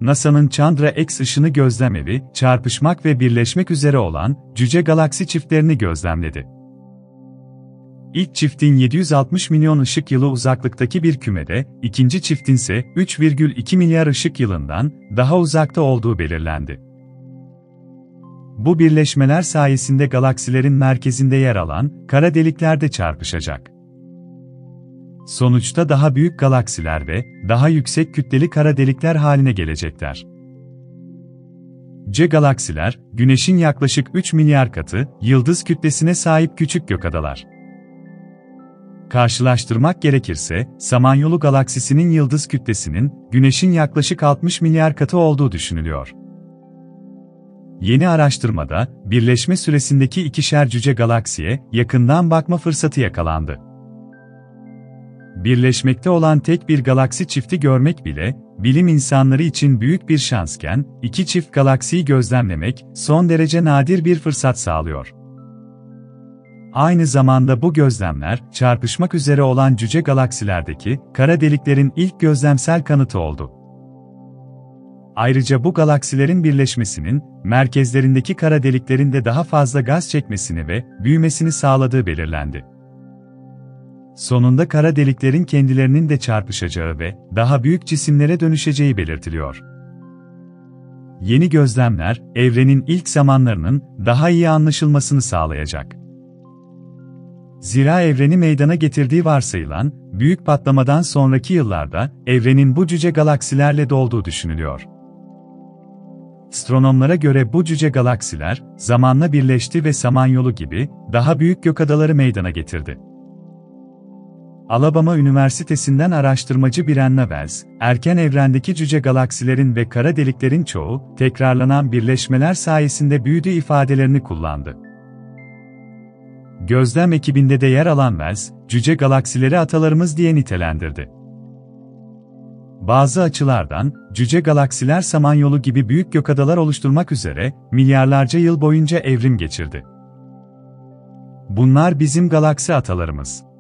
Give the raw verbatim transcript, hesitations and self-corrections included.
NASA'nın Chandra-X ışını gözlemevi, çarpışmak ve birleşmek üzere olan cüce galaksi çiftlerini gözlemledi. İlk çiftin yedi yüz altmış milyon ışık yılı uzaklıktaki bir kümede, ikinci çiftin ise üç virgül iki milyar ışık yılından daha uzakta olduğu belirlendi. Bu birleşmeler sayesinde galaksilerin merkezinde yer alan kara delikler de çarpışacak. Sonuçta daha büyük galaksiler ve daha yüksek kütleli kara delikler haline gelecekler. C galaksiler, Güneş'in yaklaşık üç milyar katı yıldız kütlesine sahip küçük gökadalar. Karşılaştırmak gerekirse, Samanyolu galaksisinin yıldız kütlesinin Güneş'in yaklaşık altmış milyar katı olduğu düşünülüyor. Yeni araştırmada, birleşme süresindeki ikişer cüce galaksiye yakından bakma fırsatı yakalandı. Birleşmekte olan tek bir galaksi çifti görmek bile, bilim insanları için büyük bir şansken, iki çift galaksiyi gözlemlemek son derece nadir bir fırsat sağlıyor. Aynı zamanda bu gözlemler, çarpışmak üzere olan cüce galaksilerdeki kara deliklerin ilk gözlemsel kanıtı oldu. Ayrıca bu galaksilerin birleşmesinin, merkezlerindeki kara deliklerin de daha fazla gaz çekmesini ve büyümesini sağladığı belirlendi. Sonunda kara deliklerin kendilerinin de çarpışacağı ve daha büyük cisimlere dönüşeceği belirtiliyor. Yeni gözlemler, evrenin ilk zamanlarının daha iyi anlaşılmasını sağlayacak. Zira evreni meydana getirdiği varsayılan, büyük patlamadan sonraki yıllarda, evrenin bu cüce galaksilerle dolduğu düşünülüyor. Astronomlara göre bu cüce galaksiler, zamanla birleşti ve Samanyolu gibi, daha büyük gökadaları meydana getirdi. Alabama Üniversitesi'nden araştırmacı Brianna Wells, erken evrendeki cüce galaksilerin ve kara deliklerin çoğu, tekrarlanan birleşmeler sayesinde büyüdüğü ifadelerini kullandı. Gözlem ekibinde de yer alan Wells, cüce galaksileri atalarımız diye nitelendirdi. Bazı açılardan, cüce galaksiler Samanyolu gibi büyük gökadalar oluşturmak üzere, milyarlarca yıl boyunca evrim geçirdi. Bunlar bizim galaksi atalarımız.